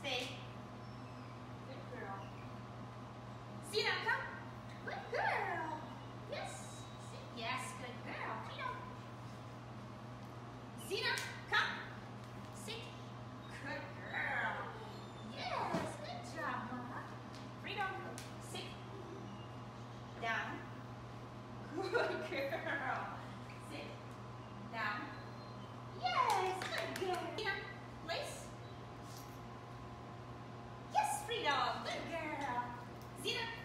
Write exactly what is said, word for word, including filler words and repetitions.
Stay. Good girl. Zena, come. Good girl. Yes. Sit. Yes, good girl. Freedom. Zena, come. Sit. Good girl. Yes, good job, Mama. Freedom. Sit. Down. Good girl. Sit. Down. Yes, good girl. Zena, place. Yes, Freedom. Good girl. Zena.